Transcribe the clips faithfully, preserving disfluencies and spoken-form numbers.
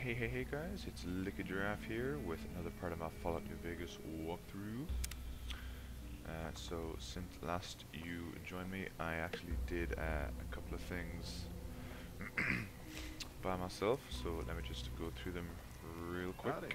Hey hey hey guys, it's Liquid Giraffe here with another part of my Fallout New Vegas walkthrough. Uh, so since last you joined me, I actually did uh, a couple of things by myself, so let me just go through them real quick. Howdy.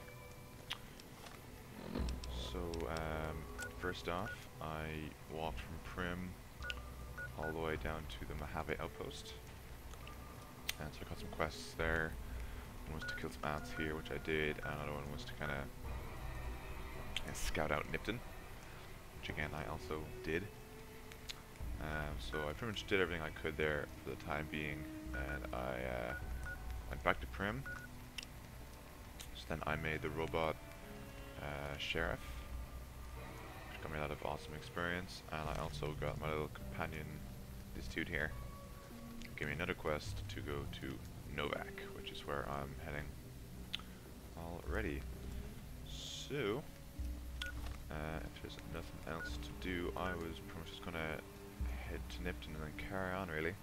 So um, first off, I walked from Prim all the way down to the Mojave Outpost, and so I got some quests there. One was to kill some ants here, which I did, and another one was to kind of uh, scout out Nipton, which again I also did. Um, so I pretty much did everything I could there for the time being, and I uh, went back to Prim. So then I made the robot uh, sheriff, which got me a lot of awesome experience, and I also got my little companion, this dude here, gave me another quest to go to Novac, which is where I'm heading already. So, uh, if there's nothing else to do, I was pretty much just gonna head to Nipton and then carry on, really.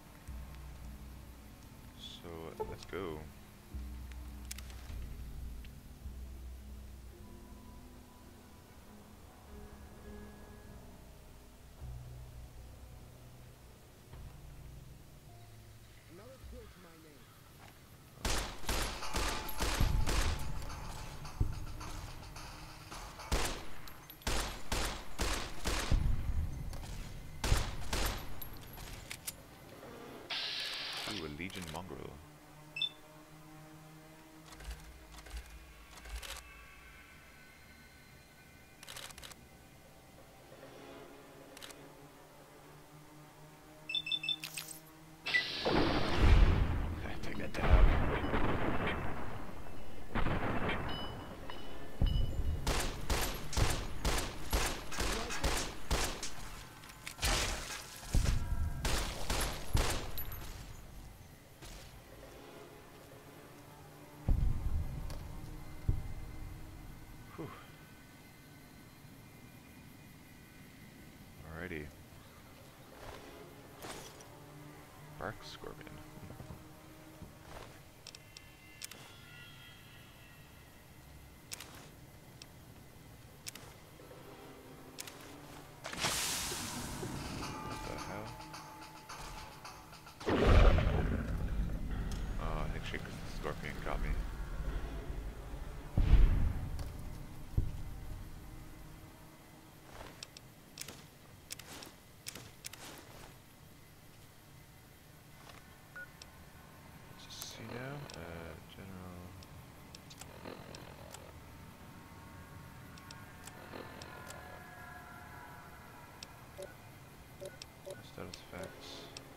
So, let's go. Ooh, a Legion Mongrel. Take that down. Whew. Alrighty. Bark Scorpion. What the hell? Oh, I think she, the Scorpion got me. See now, uh, general. Status effects.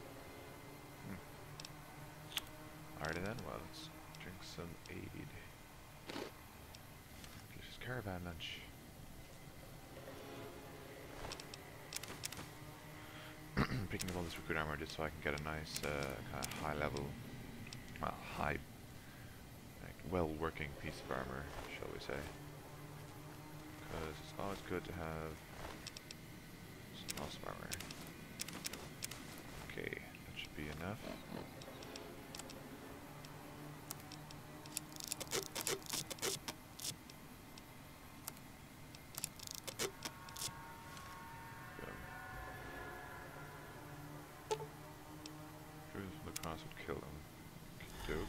Hmm. Alrighty then, well, let's drink some aid. Delicious caravan lunch. Picking up all this recruit armor just so I can get a nice, uh, kind of high level, well, high, like, well-working piece of armor, shall we say. Because it's always good to have some awesome armor. Okay, that should be enough. Cruise from the cross would kill them. Doke.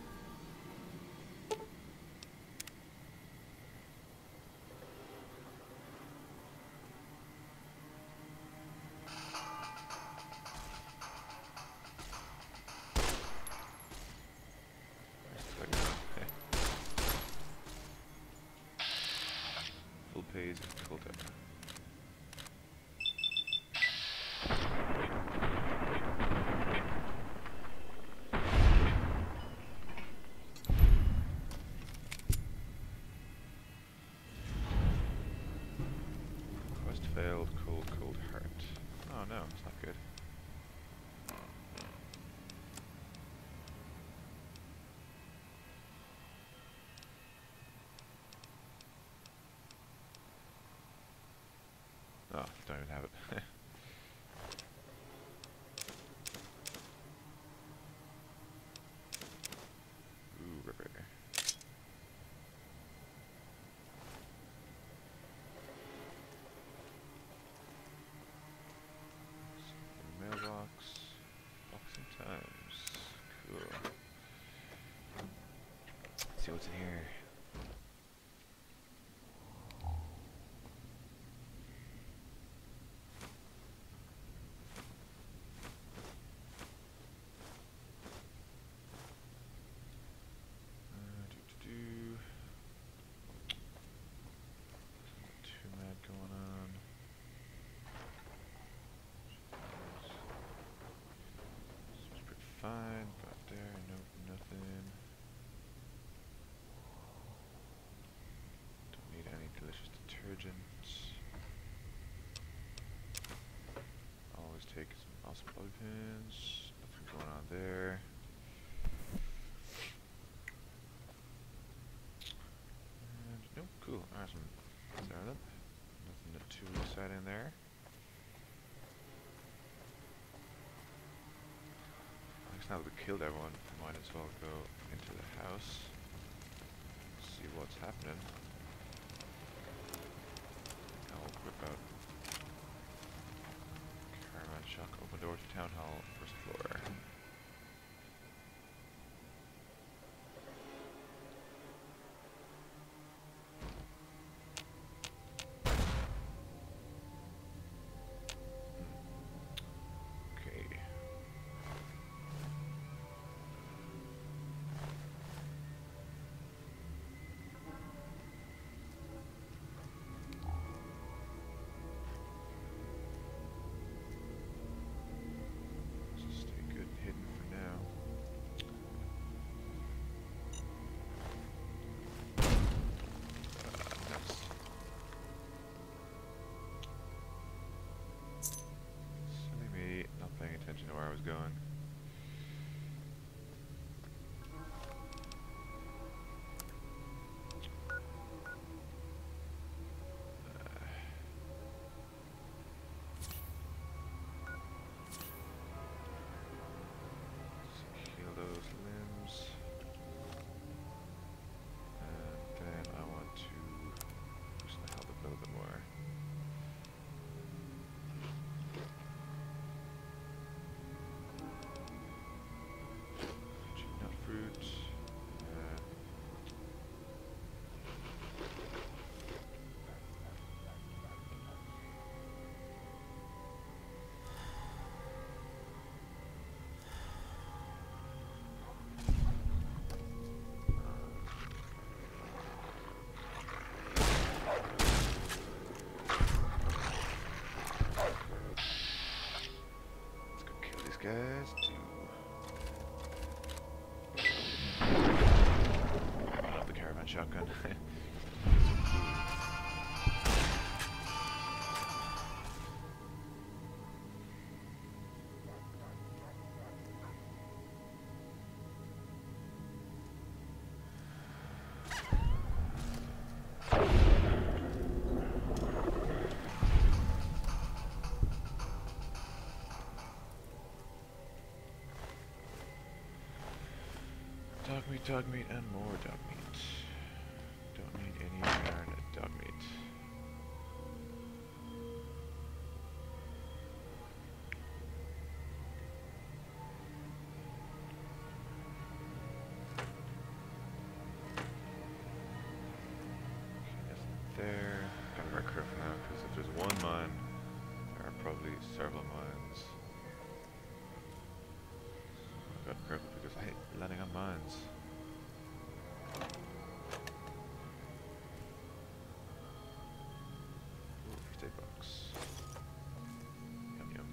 Full page cult up. Quest failed, cold, cold heart. Oh no, it's not good. Oh, don't even have it. Ooh, Ripper. what's in here. Uh, doo -doo -doo. Nothing too mad going on. Seems pretty fine. Got there. Nope, nothing. Don't need any delicious detergent. Always take some awesome bobby pins. Nothing going on there. And nope, cool. Awesome. There then. Nothing too exciting there. I guess now that we killed everyone, might as well go into the house. See what's happening. I'll whip out caravan shock, open door to town hall, first floor. Okay. So stay good and hidden for now. Uh, nice. Silly me, not paying attention to where I was going. Uh, so heal those limbs. And then I want to boost my health up a little bit more. Nut fruit. Uh, let's go kill these guys. I love the caravan shotgun. Dog meat, dog meat, and more dog meat. Don't need any iron dog meat. Okay, that's there. Gotta mark her for now, because if there's one mine, there are probably several mines. I got careful because I hate landing on mines. Ooh, first aid box. Yum yum.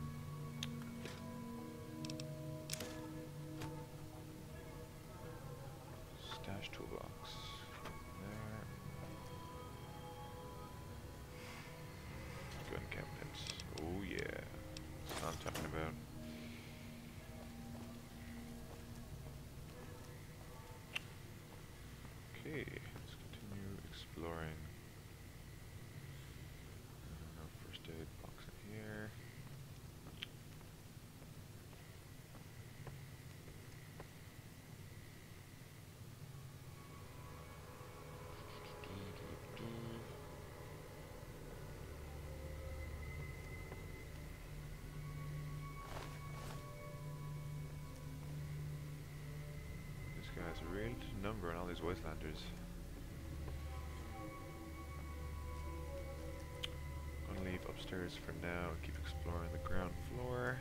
Stash toolbox. There. Gun cabinet. Oh yeah. That's what I'm talking about. Okay, let's continue exploring. No first aid box in here. there's a real number on all these Wastelanders. I'm gonna leave upstairs for now and keep exploring the ground floor.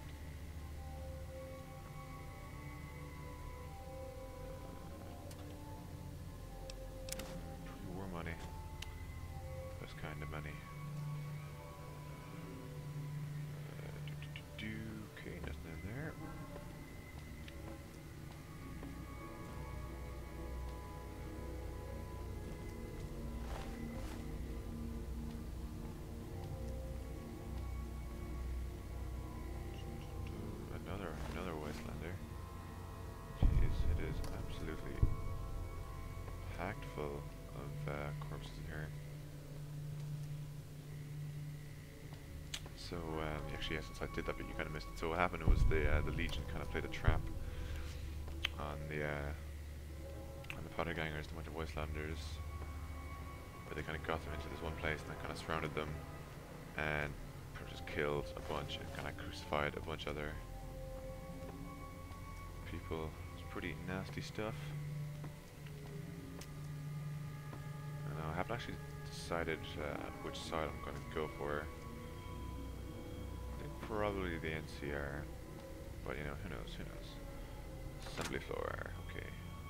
More money. Best kind of money. Uh, do, do, do, do. Okay, nothing in there. Another, another Wastelander. Jeez, it is absolutely packed full of uh, corpses in here. So, um, actually, yeah, since I did that bit, you kind of missed it. So what happened was the uh, the Legion kind of played a trap on the uh, on the Potter Gangers, the bunch of Wastelanders, where they kind of got them into this one place and then kind of surrounded them and pretty much just killed a bunch and kind of crucified a bunch of other people. It's pretty nasty stuff. I know, I haven't actually decided uh, which side I'm going to go for. I think probably the N C R, but you know, who knows, who knows. Assembly floor, okay.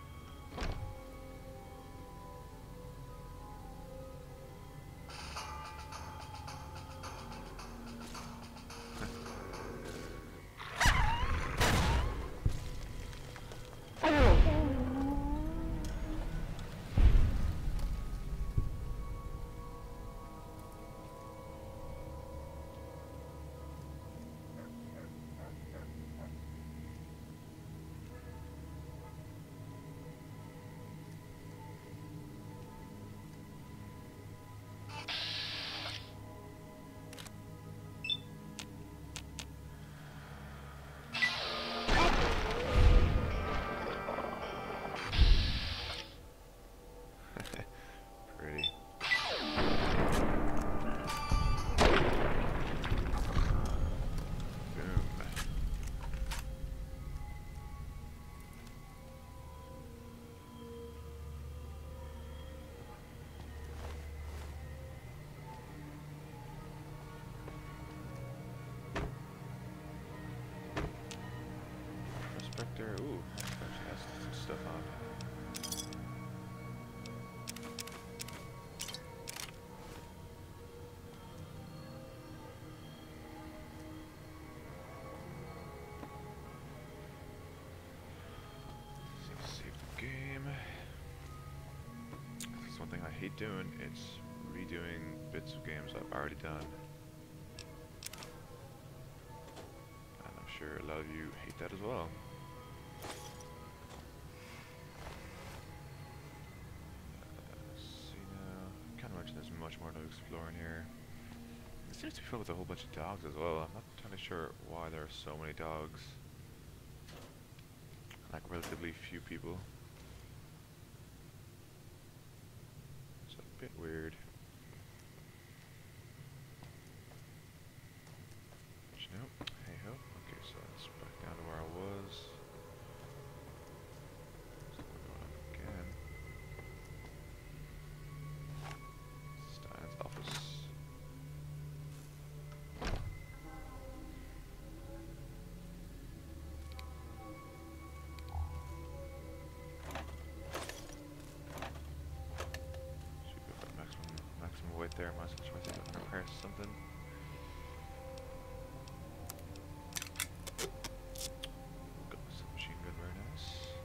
There. Ooh, actually has some stuff on. Let's save the game. This is one thing I hate doing. It's redoing bits of games I've already done. And I'm sure a lot of you hate that as well. There's much more to explore in here. It seems to be filled with a whole bunch of dogs as well. I'm not entirely sure why there are so many dogs. Like relatively few people. It's a bit weird. But you know, hey ho. Okay, so let's back down to where I was. So we're going up again. Office. Should go for maximum maximum weight there. Might as well try to repair something. Got my submachine gun, very nice.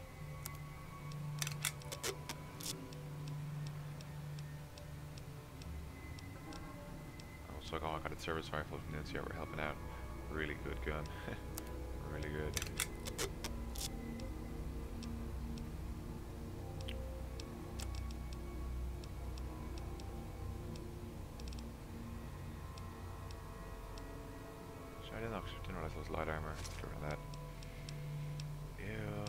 So oh, I got a service rifle from the N C R. We're helping out. Really good gun. Really good. I didn't, actually, didn't realize it was light armor. After that. Yeah.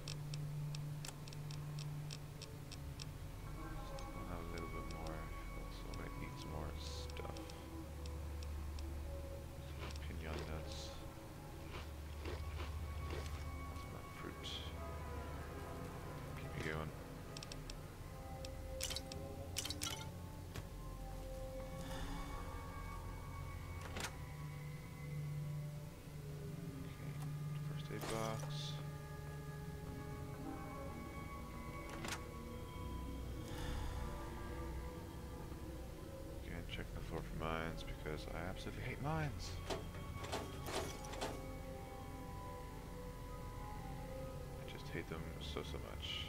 A little bit more. So I'm gonna eat some more stuff. Pinion nuts. Some fruit. because I absolutely hate mines. I just hate them so, so much.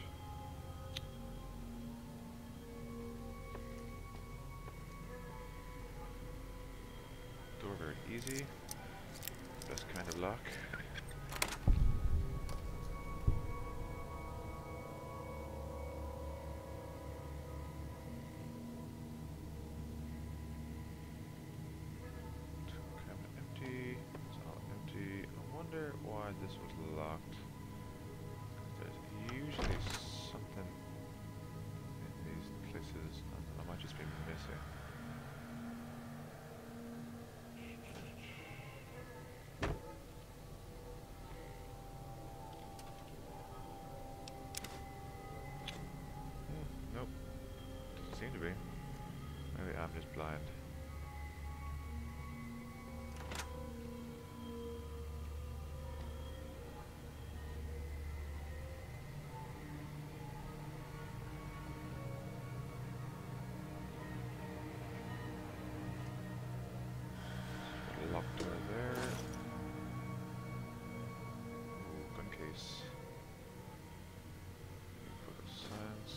Door very easy. Best kind of luck. Cabinet empty. It's all empty. I wonder why this was locked. There's usually something in these places I might just be missing. Seem to be. Maybe I'm just blind. Locked door there. Ooh, gun case. Book of Science.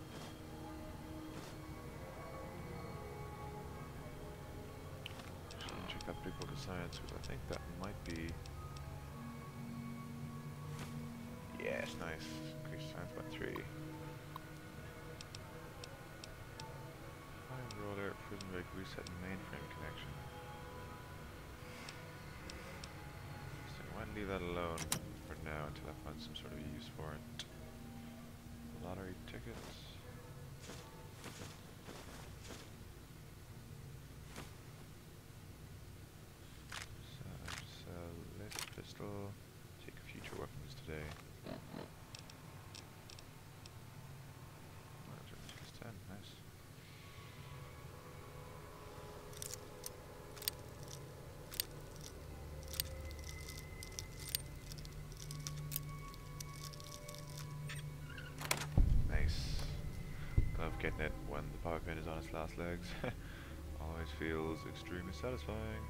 Check that big book of science, because I think that might be. Yes, nice. Increase science by three. High roller, prison break, reset mainframe connection. So I might leave that alone for now until I find some sort of use for it. Lottery tickets. Pistol. Take future weapons today. ten, nice. Nice. Love getting it when the power pin is on its last legs. Always feels extremely satisfying.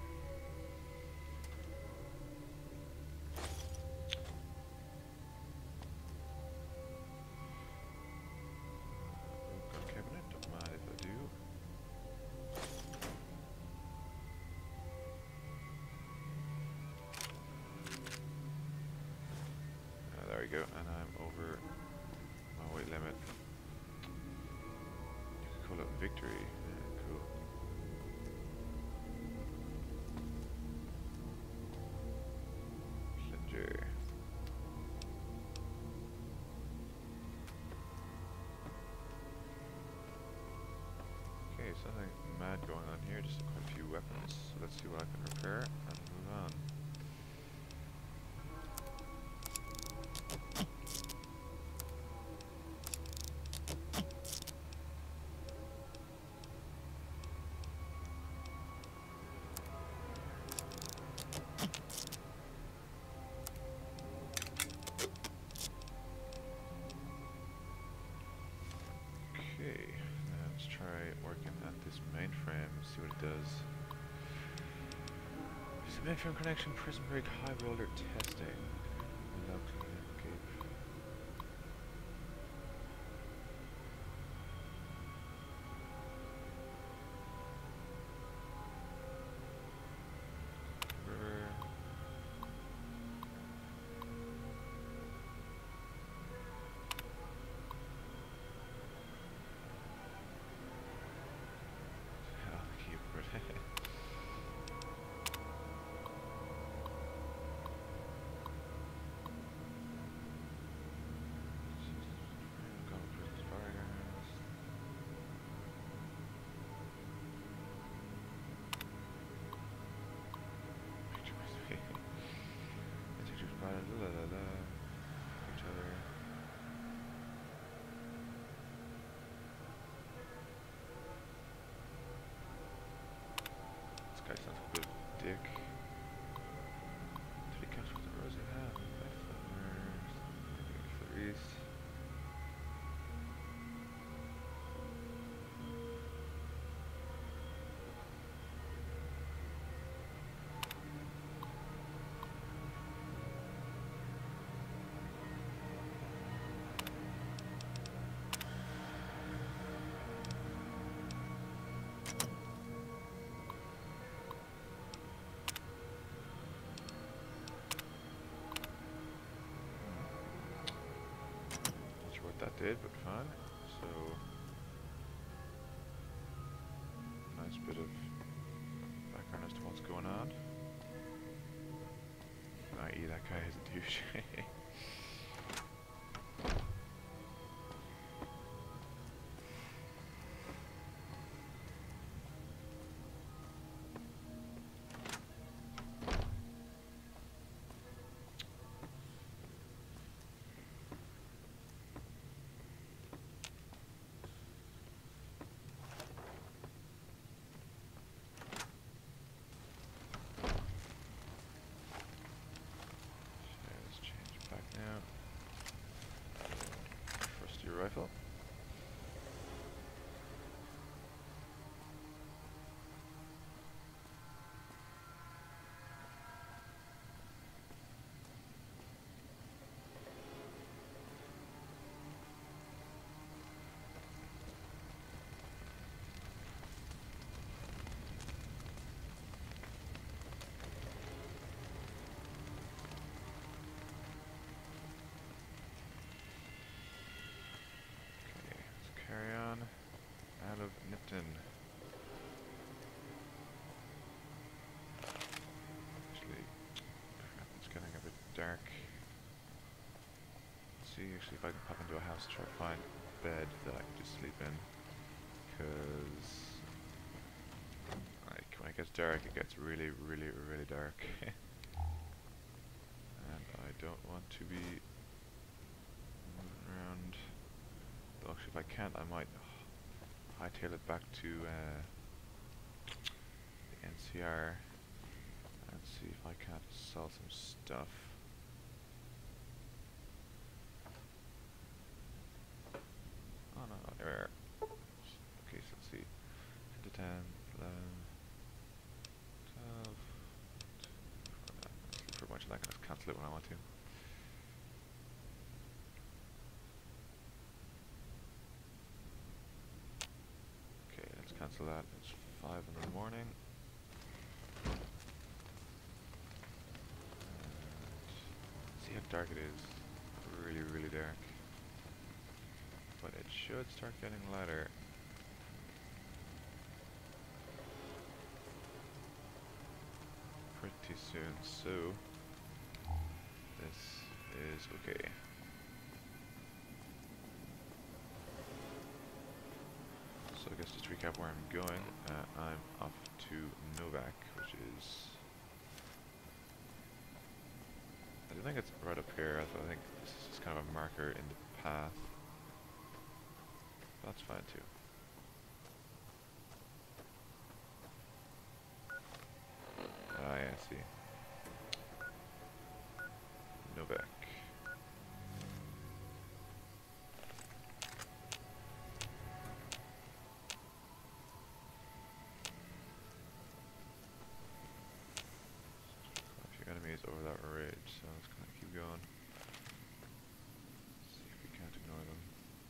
There we go, and I'm over my weight limit. You could call it victory. Yeah, cool. Plunger. Okay, something mad going on here. Just quite a few weapons. So let's see what I can repair and move on. See what it does. Mainframe connection, prison break, high roller testing. Allow clean escape. River. Oh, the keyboard. La la la. Each other. This guy sounds like a bit of a dick. Three counts with the rosy hat. Left thumbers. Further east. complicated but fun. So nice bit of background as to what's going on. that is, that guy is a douche. Rifle. Carry on out of Nipton. Actually, crap, it's getting a bit dark. Let's see actually if I can pop into a house to try to find a bed that I can just sleep in. Because like when it gets dark, it gets really, really, really dark. And I don't want to be moving around. Actually, if I can't, I might hightail it back to uh, the N C R and see if I can't sell some stuff. Oh no, no, there we are. Okay, so let's see. ten to ten, eleven, twelve. Pretty much that, I can just cancel it when I want to. Cancel that. It's five in the morning. And see how dark it is. Really, really dark. But it should start getting lighter. Pretty soon. So this is okay. So I guess just to recap where I'm going, uh, I'm off to Novac, which is, I don't think it's right up here, I think this is just kind of a marker in the path. That's fine too. Ah, yeah, I see. Novac. Enemies over that ridge, so let's kind of keep going. See if we can't ignore them.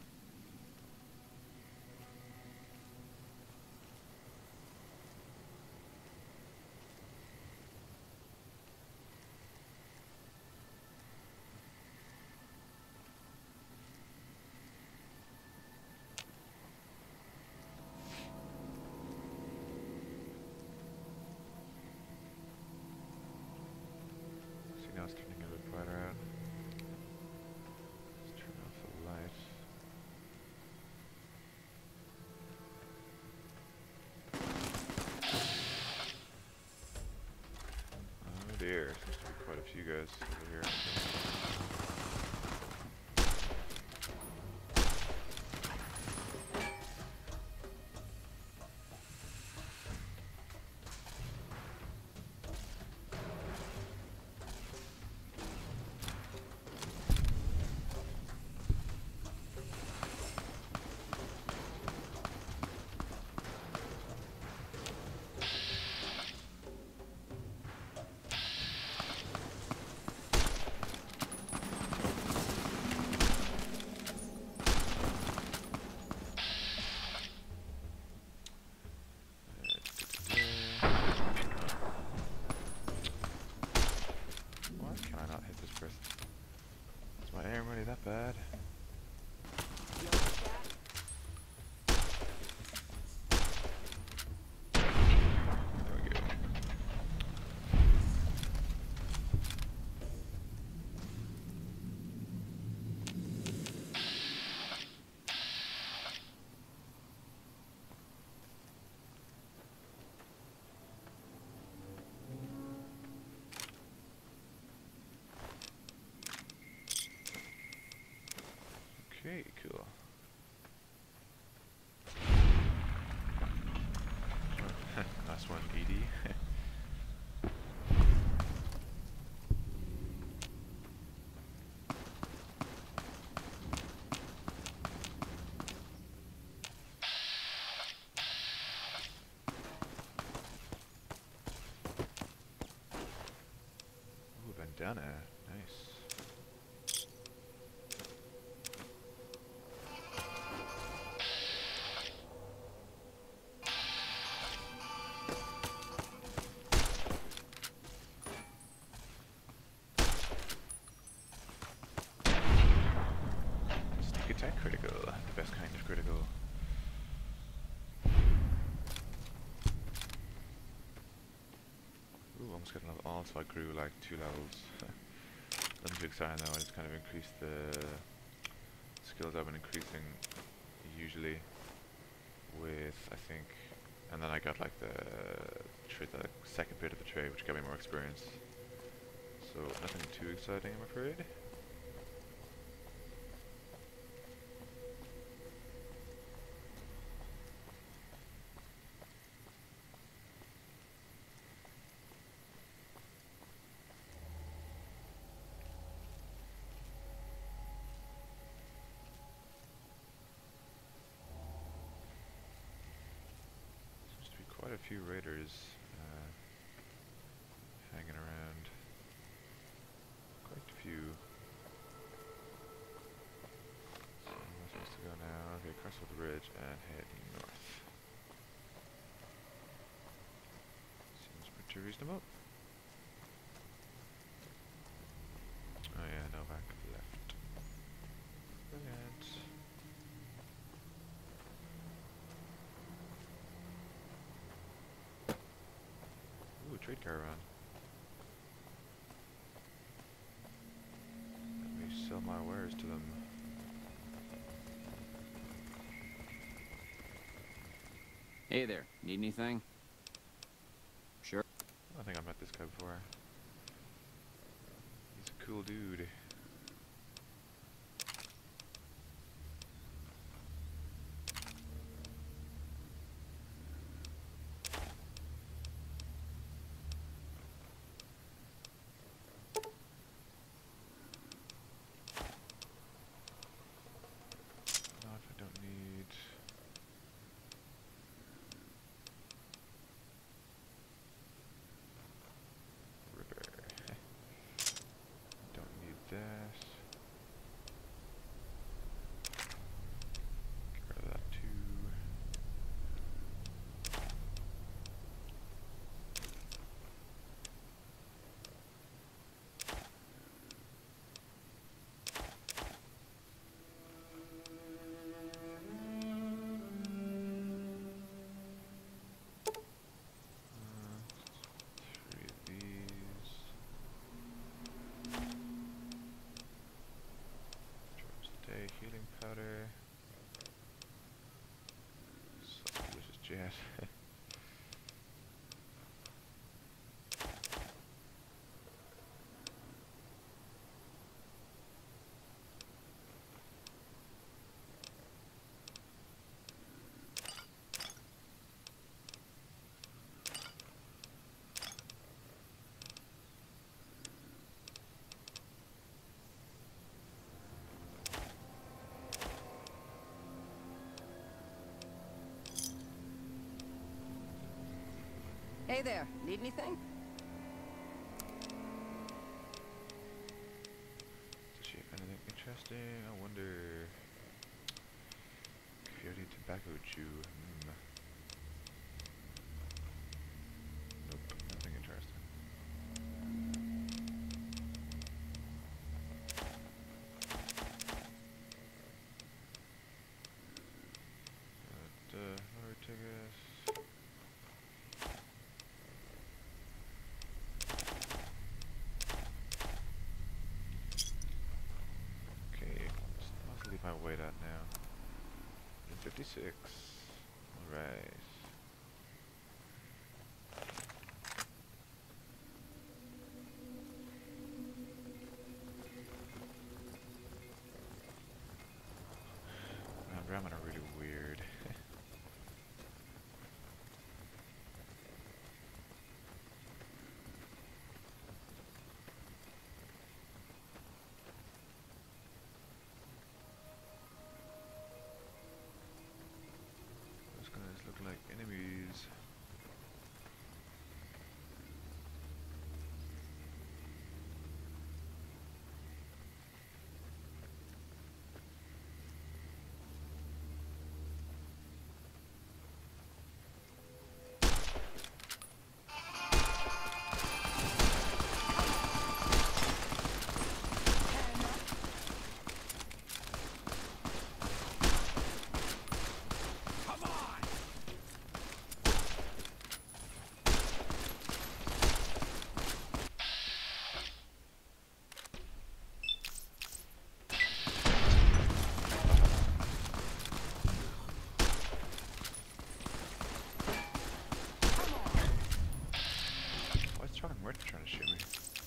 Now it's turning a bit brighter out. Let's turn off the light. Oh dear, seems to be quite a few guys over here. Is my aim really that bad? bandana. Nice. Sneak attack critical. The best kind of critical. Ooh, almost got another all, so I grew like two levels. Nothing too exciting though, I just kind of increased the skills I've been increasing usually with, I think, and then I got like the, tra the second bit of the trade, which got me more experience. So nothing too exciting, I'm afraid. Quite a few raiders uh, hanging around. Quite a few. So where am I supposed to go now? Okay, cross the ridge and head north. Seems pretty reasonable. Oh yeah, Novac left. Brilliant. Ooh, trade caravan. Let me sell my wares to them. Hey there, need anything? Sure. I think I've met this guy before. He's a cool dude. Healing powder. So delicious jet. Hey there, need anything? Does she have anything interesting? I wonder if you need tobacco chew. Mm. Nope, nothing interesting. Got uh, another ticket. My weight at now. fifty-six. Alright. Man, ramen are really weird. Look like somewhere trying to shoot me.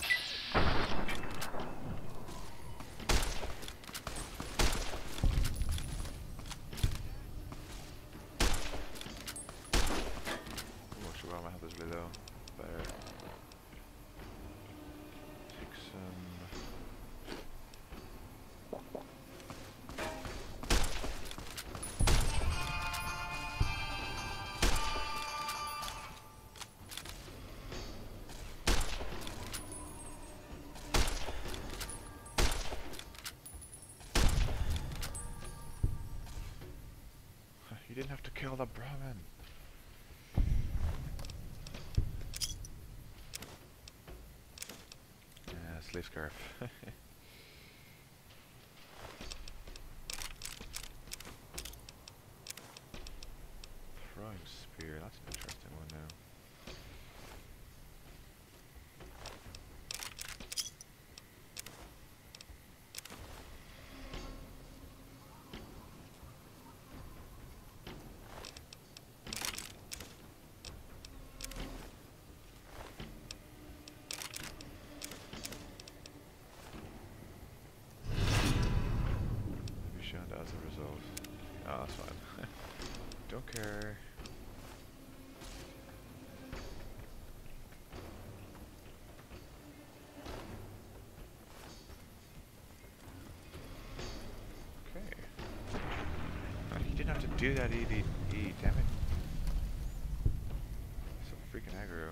Oh, actually, wow, my health is really low. Better take some. You didn't have to kill the Brahmin. Yeah, slave scarf. Throwing spear, that's an interesting one now. Shunned as a result. Oh, that's fine. Don't care. Okay. Oh, you didn't have to do that, E D E, damn it. So freaking aggro.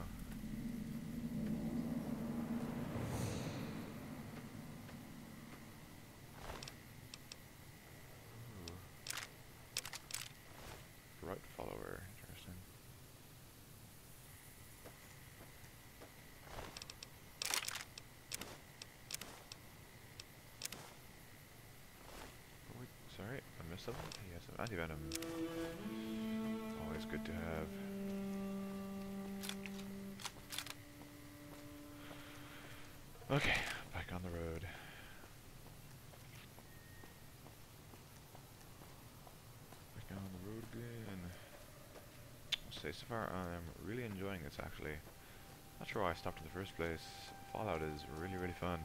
Right follower, interesting. Oh, wait, sorry, I missed something. He has some anti-venom. Always good to have. Okay, back on the road. Back on the road again. I'll say so far I'm really enjoying this actually. Not sure why I stopped in the first place. Fallout is really, really fun.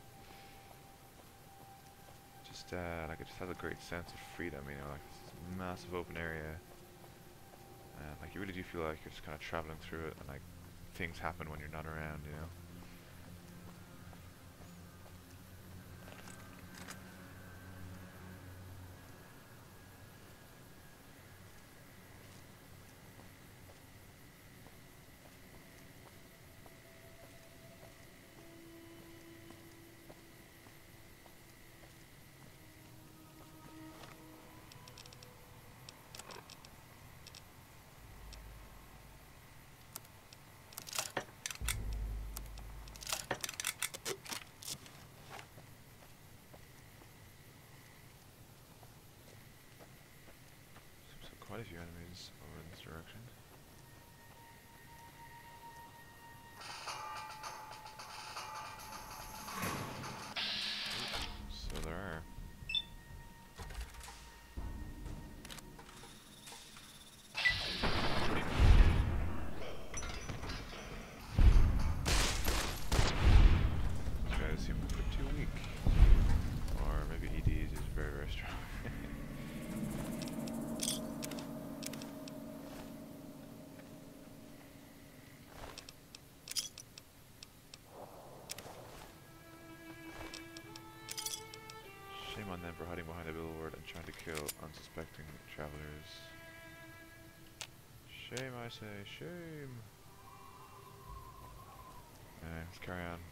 just uh, like it just has a great sense of freedom, you know, like this massive open area. And like you really do feel like you're just kind of traveling through it, and like things happen when you're not around, you know. Quite a few enemies over in this direction. So there are. These guys seem a bit too weak. Or maybe E D is very, very strong. Shame on them for hiding behind a billboard and trying to kill unsuspecting travelers. Shame, I say, shame. Alright, let's carry on.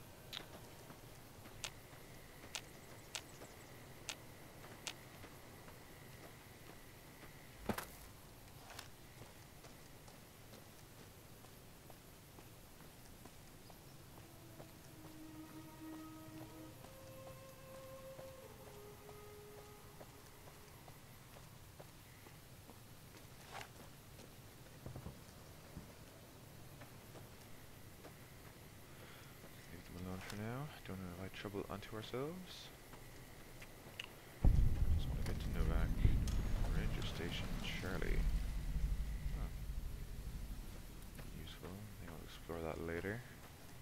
For now, don't invite trouble onto ourselves. Just want to get to Novac. Ranger Station, Charlie. Oh. Useful. I think I'll explore that later.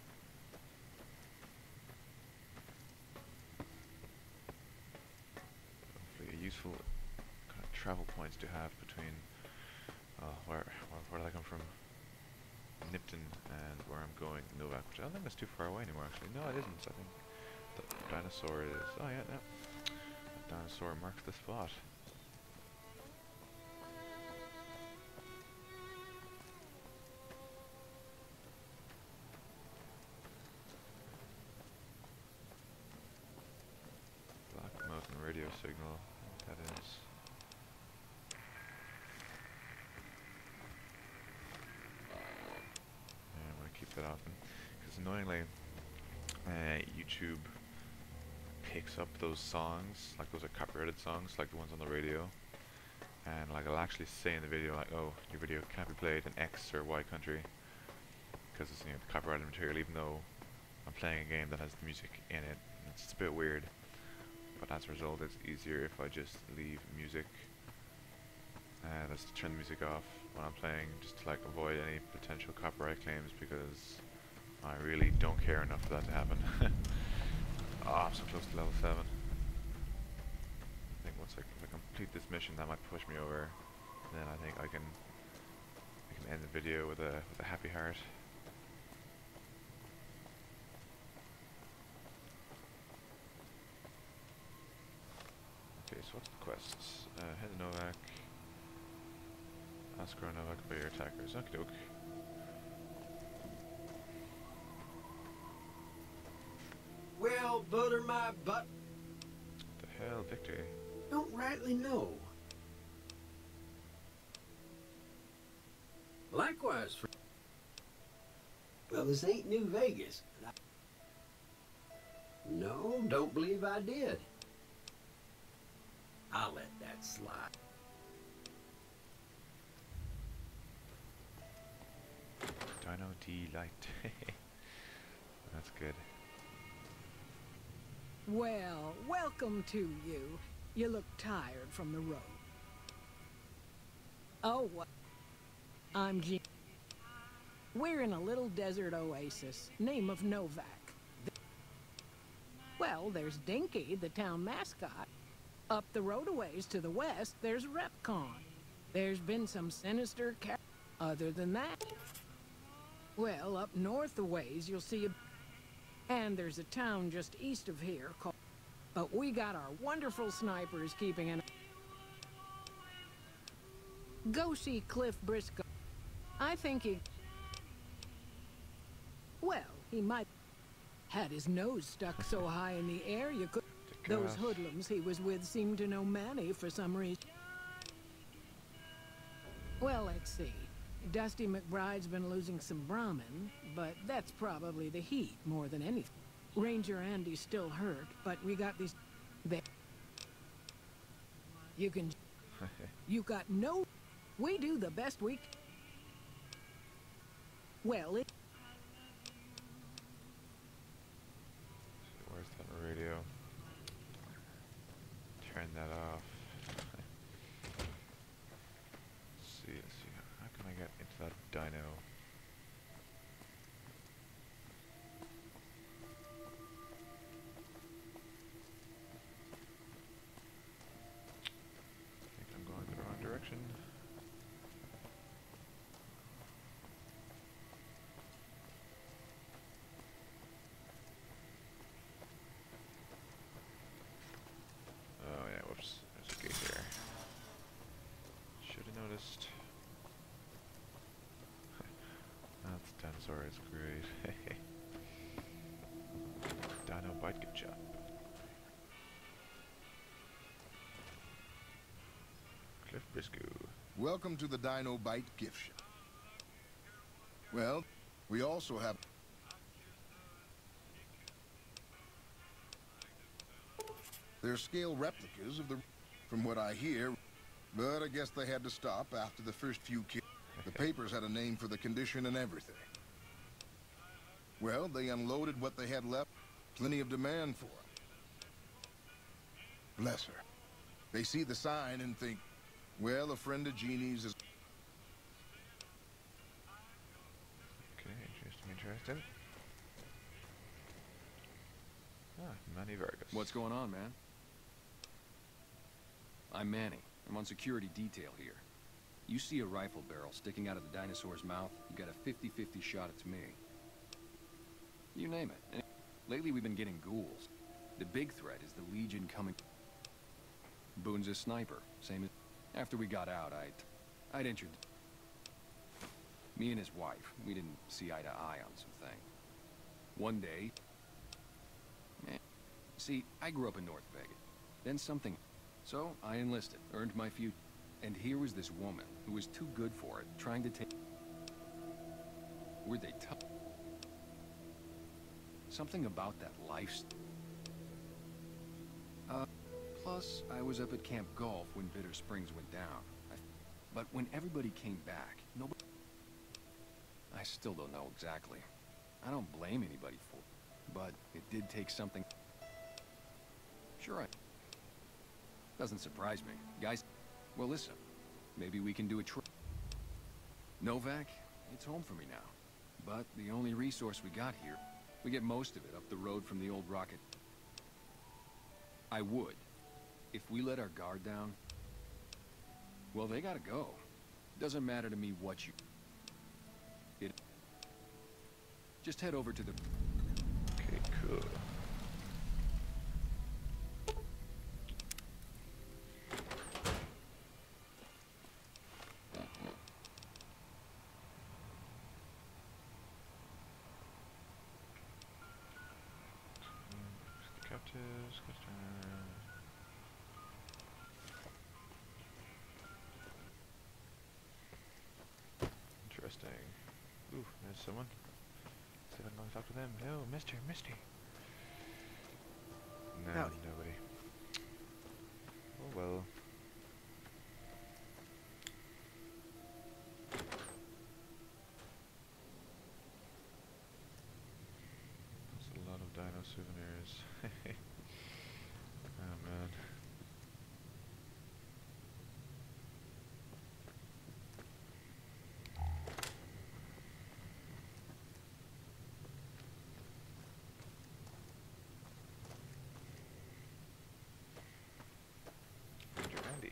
travel points to have between uh, where, where where did I come from? Nipton and where I'm going, Novac, which I don't think is too far away anymore. Actually, no, it isn't. I think the dinosaur is. Oh yeah, no. The dinosaur marks the spot. Black Mountain radio signal. That is. Yeah, I'm gonna keep that open because annoyingly, uh, YouTube picks up those songs, like those are copyrighted songs, like the ones on the radio, and like I'll actually say in the video, like, oh, your video can't be played in X or Y country because it's, you know, copyrighted material, even though I'm playing a game that has the music in it. It's just a bit weird, but as a result, it's easier if I just leave music. Uh, let's turn the music off when I'm playing, just to like avoid any potential copyright claims, because I really don't care enough for that to happen. Oh, I'm so close to level seven. I think once I, if I complete this mission, that might push me over. Then I think I can I can end the video with a with a happy heart. Okay, so what's the quests? Uh, head to Novac. Ask around Novac about your attackers. Okie doke. Well, butter my butt. What the hell, Victor? Don't rightly know. Likewise, for well, this ain't New Vegas. No, don't believe I did. I'll let that slide. Dino D-Light. That's good. Well, welcome to you. You look tired from the road. Oh, what? I'm Jean. We're in a little desert oasis, name of Novac. Well, there's Dinky, the town mascot. Up the road a ways to the west, there's Repcon. There's been some sinister ca- Other than that, well, up north a ways, you'll see a... And there's a town just east of here called... But we got our wonderful snipers keeping an... Go see Cliff Briscoe. I think he... Well, he might... Had his nose stuck so high in the air you could... Those hoodlums he was with seemed to know Manny for some reason. Well, let's see. Dusty McBride's been losing some Brahmin, but that's probably the heat more than anything. Ranger Andy's still hurt, but we got these... There. You can... You got no... We do the best we... Well, it... Where's that radio? Turn that off. Let's see, let's see. How can I get into that dino? I think I'm going the wrong direction. Oh yeah, whoops. There's a gate here. Should have noticed. That's dinosaur is great. Dino bite, good job. Cliff Briscoe. Welcome to the Dino Bite gift shop. Well, we also have... They're scale replicas of the... From what I hear, but I guess they had to stop after the first few kills. The papers had a name for the condition and everything. Well, they unloaded what they had left. Plenty of demand for it. Bless her. They see the sign and think, well, a friend of Jeannie's is... Okay, interesting, interesting. Ah, Manny Vargas. What's going on, man? I'm Manny. I'm on security detail here. You see a rifle barrel sticking out of the dinosaur's mouth, you got a fifty fifty shot it's me. You name it. And lately we've been getting ghouls. The big threat is the Legion coming. Boone's a sniper, same as... After we got out, I'd... I'd entered... Me and his wife, we didn't see eye to eye on something. One day... Man, see, I grew up in North Vegas. Then something... So, I enlisted, earned my few... And here was this woman, who was too good for it, trying to take... Were they tough? Something about that life... Uh, plus, I was up at Camp Golf when Bitter Springs went down. I... But when everybody came back, nobody... I still don't know exactly. I don't blame anybody for it. But it did take something... Sure, I... Doesn't surprise me. Guys... Well, listen, maybe we can do a trip. Novac, it's home for me now. But the only resource we got here, we get most of it up the road from the old rocket. I would. If we let our guard down, well, they gotta go. Doesn't matter to me what you... It... Just head over to the... Okay, cool. Captives, interesting. Ooh, there's someone. See if I can talk to them. No, Mister, Misty. No, Howdy. nobody. Oh well. That's a lot of dino souvenirs. Oh man. Andy.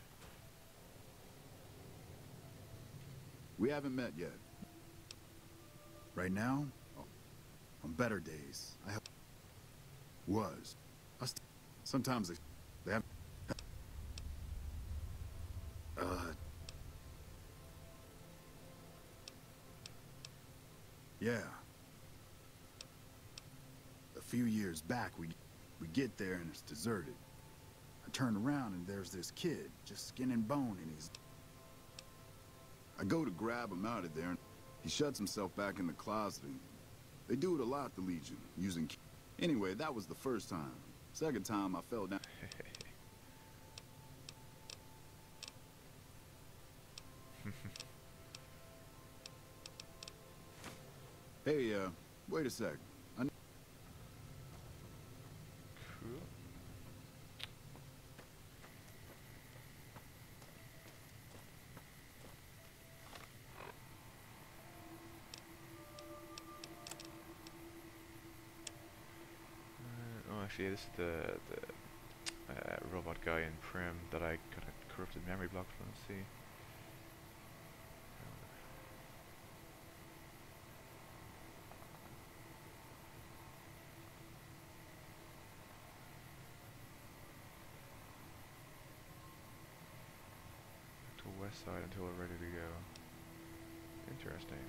We haven't met yet. Right now, oh, on better days, I have... Was. I st sometimes they, they have... Uh... Yeah. A few years back, we, we get there and it's deserted. I turn around and there's this kid, just skin and bone, and he's... I go to grab him out of there, and he shuts himself back in the closet. And they do it a lot, the Legion, using... Anyway, that was the first time. Second time, I fell down. Hey, uh, wait a sec. I Cool. Oh, actually, this is the the uh, robot guy in Prim that I got a corrupted memory block from. Let's see. To west side until we're ready to go. Interesting.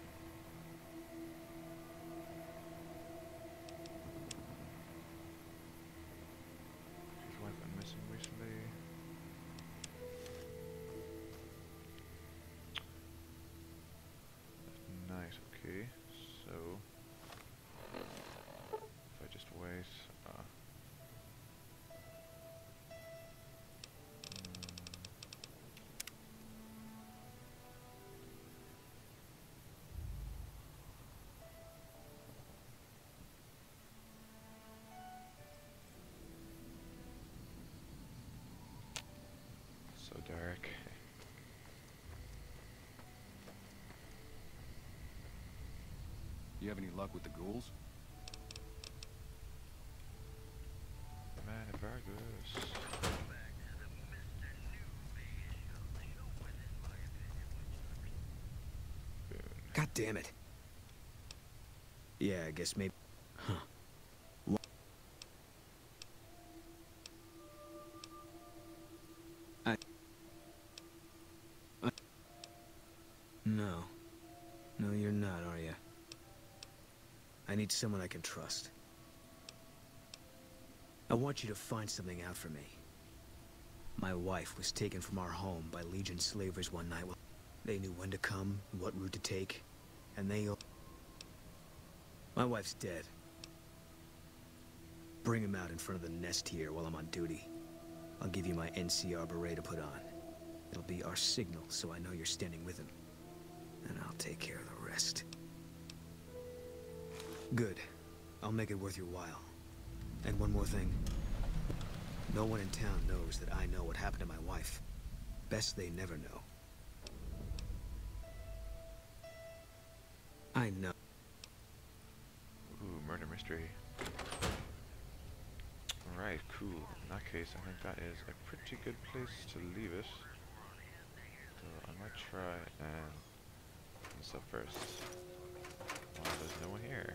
His wife went missing recently. Left night, okay. So if I just wait, uh, so dark. You have any luck with the ghouls? Man, Vargas. God damn it. Yeah, I guess maybe... Huh. Wha- I... I... No. No, you're not, are you? I need someone I can trust. I want you to find something out for me. My wife was taken from our home by Legion slavers one night. They knew when to come, what route to take, and they... My wife's dead. Bring him out in front of the nest here while I'm on duty. I'll give you my N C R beret to put on. It'll be our signal, so I know you're standing with him. And I'll take care of the rest. Good. I'll make it worth your while. And one more thing. No one in town knows that I know what happened to my wife. Best they never know. I know. Ooh, murder mystery. Alright, cool. In that case, I think that is a pretty good place to leave it. So I might try and open this up first. While there's no one here.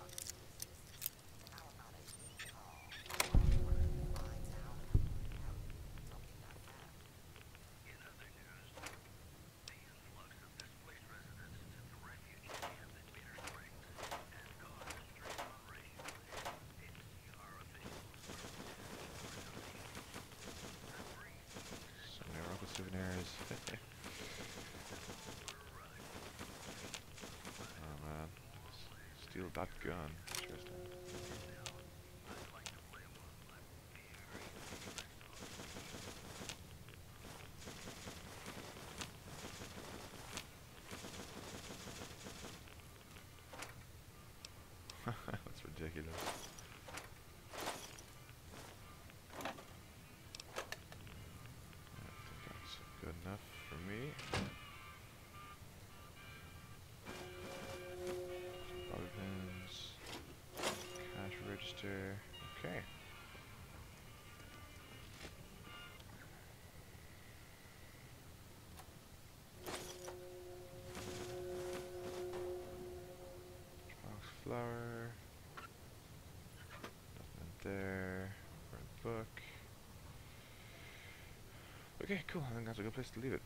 Souvenirs. Oh man. Steal that gun. Interesting. That's ridiculous. Good enough for me. Bobby pins, cash register. Okay. Box flour. Nothing there. Burnt book. Okay, cool. I think that's a good place to leave it.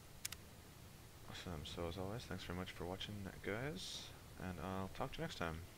Awesome. So as always, thanks very much for watching, guys, and I'll talk to you next time.